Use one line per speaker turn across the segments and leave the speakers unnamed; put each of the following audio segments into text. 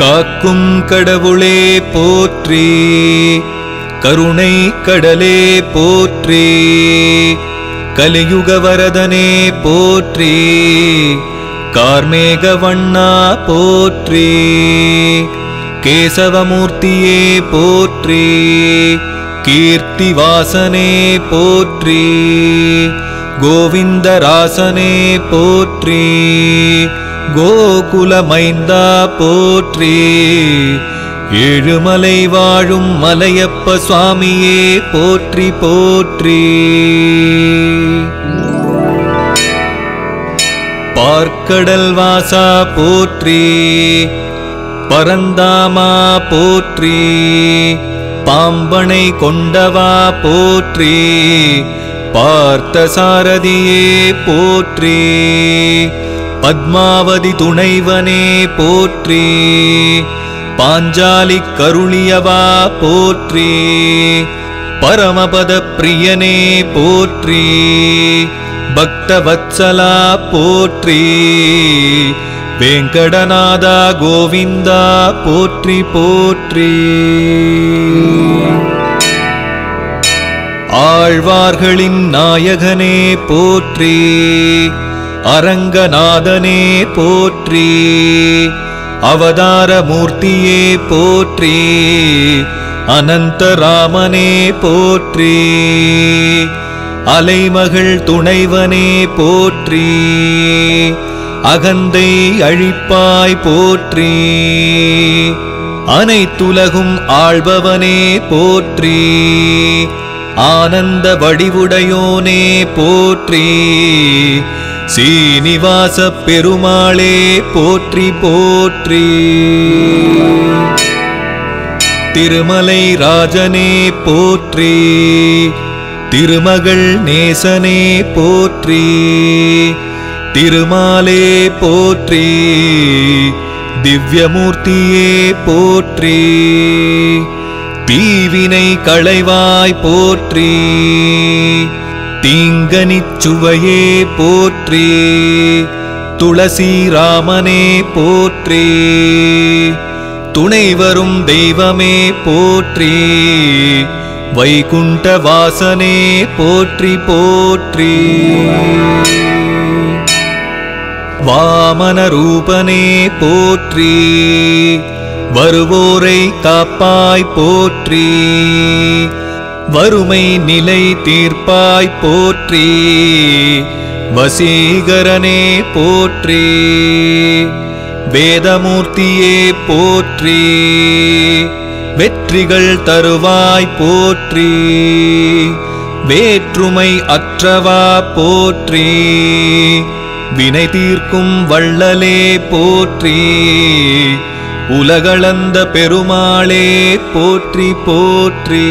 காக்கும் கடவுளே போற்றி, கருணை கடலே போற்றி, கலியுக வரதனே போற்றி, கார்மேக வண்ணா போற்றி, கேசவமூர்த்தியே போற்றி, கீர்த்தி வாசனே போற்றி, கோவிந்தராசனே போற்றி, கோகுல மைந்தா போற்றி, ஏழுமலை வாழும் மலையப்ப சுவாமியே போற்றி போற்றி. பார்க்கடல் வாசா போற்றி, பரந்தாமா போற்றி, பாம்பனை கொண்டவா போற்றி, பார்த்த சாரதியே போற்றி, பத்மாவதி துணைவனே போற்றி, பாஞ்சாலி கருளியவா போற்றி, பரமபத பிரியனே போற்றி, பக்தவத்சலா போற்றி, வேங்கடநாதா கோவிந்தா போற்றி போற்றி. ஆழ்வார்களின் நாயகனே போற்றி, அரங்கநாதனே போற்றி, அவதார மூர்த்தியே போற்றி, அனந்தராமனே போற்றி, அலைமகள் துணைவனே போற்றி, அகந்தை அழிப்பாய் போற்றி, அனைத்துலகும் ஆள்பவனே போற்றி, ஆனந்த வடிவுடையோனே போற்றி, சீனிவாச பெருமாளே போற்றி போற்றி. திருமலை ராஜனே போற்றி, திருமகள் நேசனே போற்றி, திருமாலே போற்றி, திவ்யமூர்த்தியே போற்றி, தீவினை களைவாய் போற்றி, தீங்கனிச் சுவையே போற்றி, துளசி ராமனே போற்றி, துணை வரும் தெய்வமே போற்றி, வைகுண்ட வாசனே போற்றி போற்றி. வாமன ரூபனே போற்றி, வருவோரை காப்பாய் போற்றி, வறுமை நிலை தீர்ப்பாய் போற்றி, வசீகரனே போற்றி, வேதமூர்த்தியே போற்றி, வெற்றிகள் தருவாய் போற்றி, வேற்றுமை அற்றவா போற்றி, வினை தீர்க்கும் வள்ளலே போற்றி, உலகளந்த பெருமாளே போற்றி போற்றி.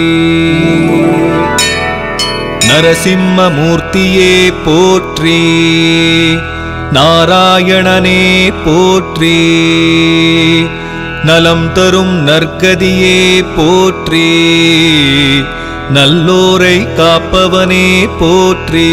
நரசிம்ம மூர்த்தியே போற்றி, நாராயணனே போற்றி, நலம் தரும் நற்கதியே போற்றி, நல்லோரை காப்பவனே போற்றி,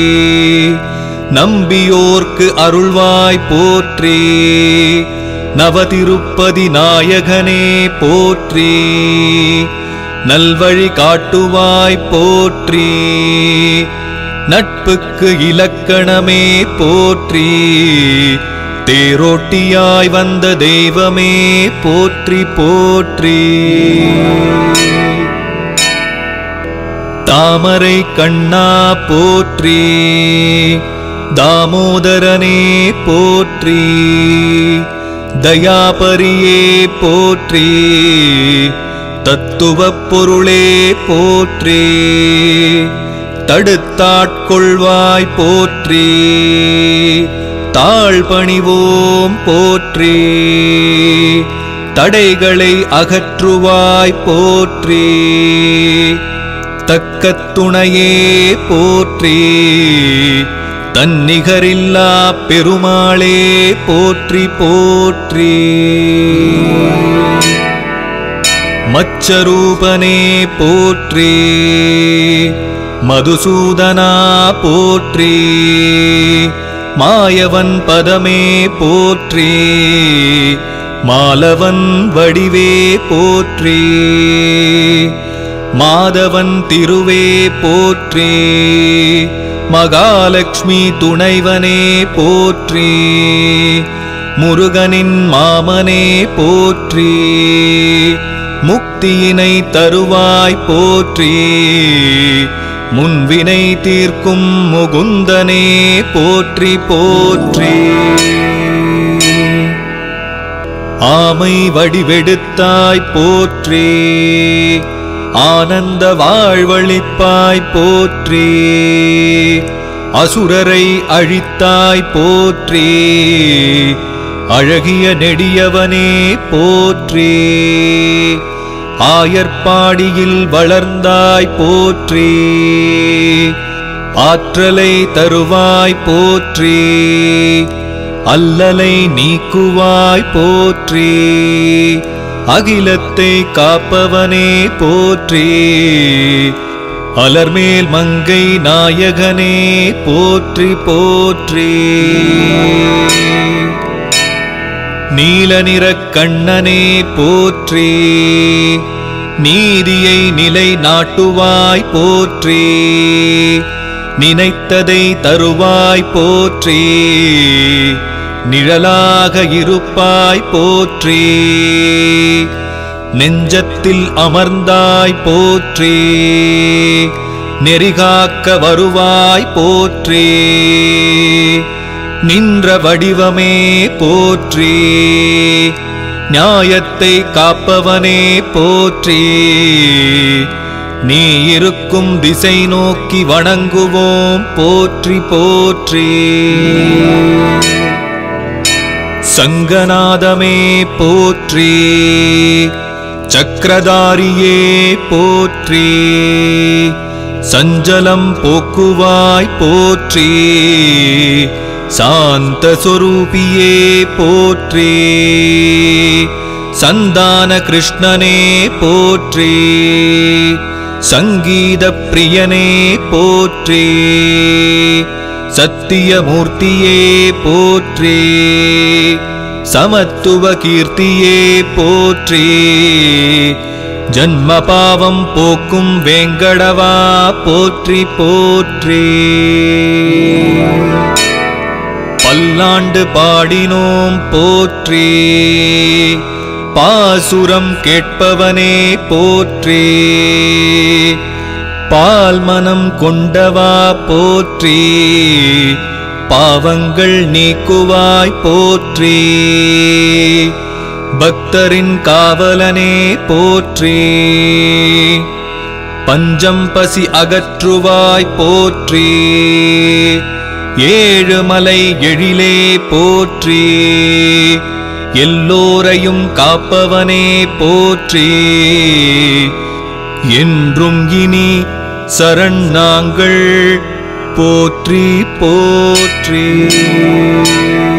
நம்பியோர்க்கு அருள்வாய் போற்றி, நவதிருப்பதி நாயகனே போற்றி, நல்வழி காட்டுவாய் போற்றி, நட்புக்கு இலக்கணமே போற்றி, தேரோட்டியாய் வந்த தெய்வமே போற்றி போற்றி. தாமரை கண்ணா போற்றி, தாமோதரனே போற்றி, தயாபரியே போற்றி, தத்துவப் பொருளே போற்றி, தடுத்தாட்கொள்வாய் போற்றி, தாழ்பணிவோம் போற்றி, தடைகளை அகற்றுவாய் போற்றி, தக்க துணையே போற்றி, தன்னிகரில்லா பெருமாளே போற்றி போற்றி. மச்சரூபனே போற்றி, மதுசூதனா போற்றி, மாயவன் பதமே போற்றி, மாலவன் வடிவே போற்றி மாதவன் திருவே போற்றி மகாலட்சுமி துணைவனே போற்றி முருகனின் மாமனே போற்றி முக்தியினை தருவாய் போற்றி முன்வினை தீர்க்கும் முகுந்தனே போற்றி போற்றி ஆமை வடிவெடுத்தாய் போற்றி ஆனந்த வாழ்வழிப்பாய் போற்றி அசுரரை அழித்தாய் போற்றி அழகிய நெடியவனே போற்றி ஆயர்பாடியில் வளர்ந்தாய் போற்றி ஆற்றலை தருவாய் போற்றி அல்லலை நீக்குவாய் போற்றி அகிலத்தை காப்பவனே போற்றி அலர்மேல் மங்கை நாயகனே போற்றி போற்றி நீல நிறக் கண்ணனே போற்றி நீதியை நிலை நாட்டுவாய் போற்றி நினைத்ததை தருவாய் போற்றி நிழலாக இருப்பாய் போற்றி நெஞ்சத்தில் அமர்ந்தாய் போற்றி நெறிகாக்க வருவாய் போற்றி நின்ற வடிவமே போற்றி நியாயத்தை காப்பவனே போற்றி நீ இருக்கும் திசை நோக்கி வணங்குவோம் போற்றி போற்றி சங்கநாதமே போற்றி சக்கரதாரியே போற்றி சஞ்சலம் போக்குவாய் போற்றி சாந்த சொரூபியே போற்றி சந்தான கிருஷ்ணனே போற்றி சங்கீத பிரியனே போற்றி சத்தியமூர்த்தியே போற்றி சமத்துவ கீர்த்தியே போற்றி ஜன்ம பாவம் போக்கும் வேங்கடவா போற்றி போற்றி பல்லாண்டு பாடினோம் போற்றி பாசுரம் கேட்பவனே போற்றி பால் மனம் கொண்டவா போற்றி பாவங்கள் நீக்குவாய் போற்றி பக்தரின் காவலனே போற்றி பஞ்சம் பசி அகற்றுவாய் போற்றி ஏழுமலை எழிலே போற்றி எல்லோரையும் காப்பவனே போற்றி என்றும் இனி சரண் நாங்கள் போற்றி போற்றி